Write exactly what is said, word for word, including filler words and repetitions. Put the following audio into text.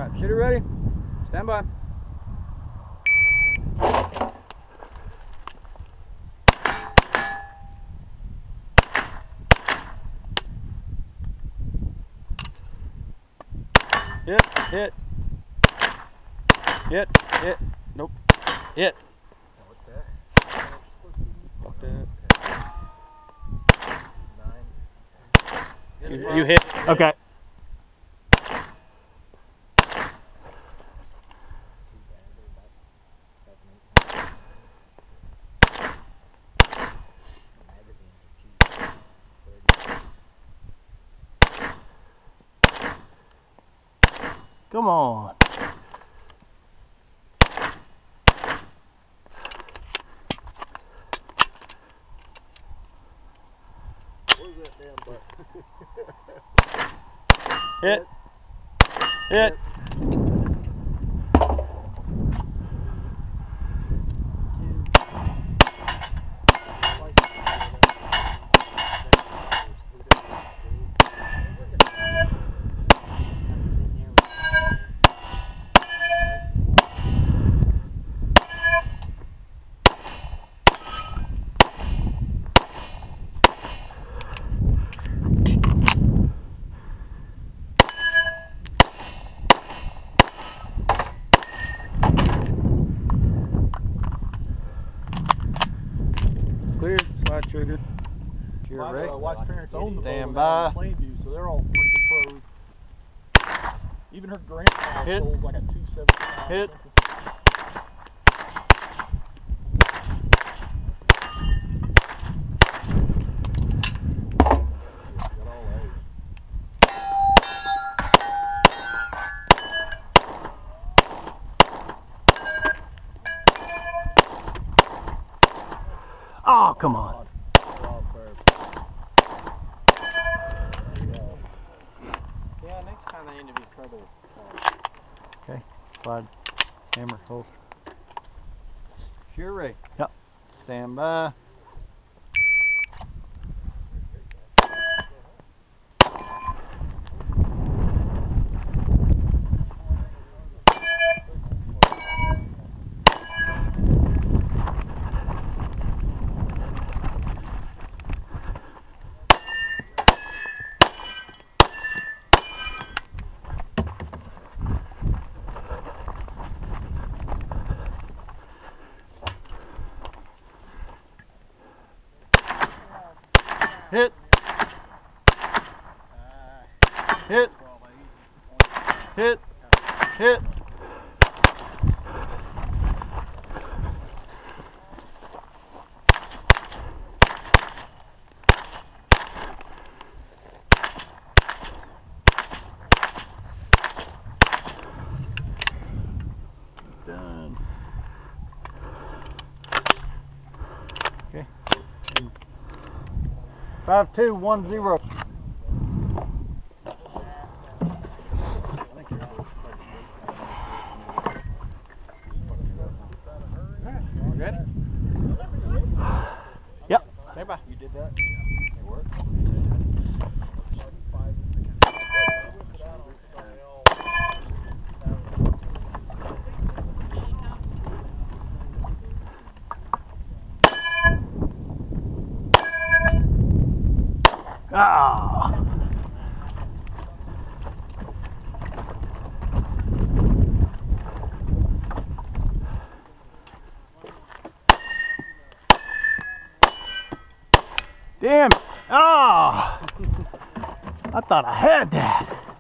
Alright, shooter ready? Stand by. Hit, hit. Hit, hit. Nope. Hit. What's that? Fuck that. Nines. You, you hit. Okay. Come on. Where's that damn butt? Hit. Hit. Clear, slide trigger. My uh, wife's parents own the Stand boat in by. Plainview, so they're all freaking pros. Even her grandpa Hit. sold like a two seventy-five. Hit. Oh, come on. Yeah, next time they need to be trouble. Okay, slide, hammer, holster. Sure, Ray. Yep. Stand by. Hit. Hit. Hit. Hit. Done. Okay. Five two one zero. Ready? Yep. Stand by. You did that? It worked. Ah. Damn it. Ah. I thought I had that.